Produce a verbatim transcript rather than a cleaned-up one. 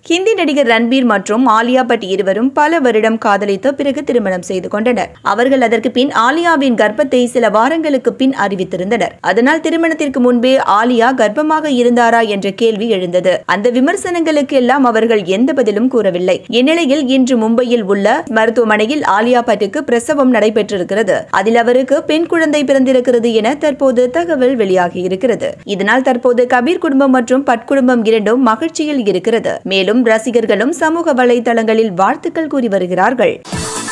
ஹிந்தி நடிகர் ரன்பீர் மற்றும் ஆலியா பட் இருவரும் பல வருடம் காதலித்த பிறகு திருமணம் செய்து கொண்டனர். அவர்கள் அதற்கு பின் ஆலியாவின் கர்ப்பத்தை சில வாரங்களுக்கு பின் அறிவித்திருந்தனர். அதனால் திருமணத்திற்கு முன்பே ஆலியா கர்ப்பமாக இருந்தாரா என்ற கேள்வி எழுந்தது. அந்த விமர்சனங்களுக்கு எல்லாம் அவர்கள் எந்த பதிலும் கூறவில்லை. இந்நிலையில் இன்று மும்பையில் உள்ள மருத்துவமனையில் ஆலியா பட்டுக்கு பிரசவம் நடைபெற்றிருக்கிறது. அதில் அவருக்கு பெண் குழந்தை பிறந்திருக்கிறது என தற்போது தகவல் வெளியாகியிருக்கிறது. இதனால் தற்போது கபீர் குடும்பம் மற்றும் பட் குடும்பம் இரண்டும் மகிழ்ச்சியில் இருக்கிறது. மேலும் ரசிகர்களும் சமூக வலைதளங்களில் வாழ்த்துக்கள் கூறி வருகிறார்கள்.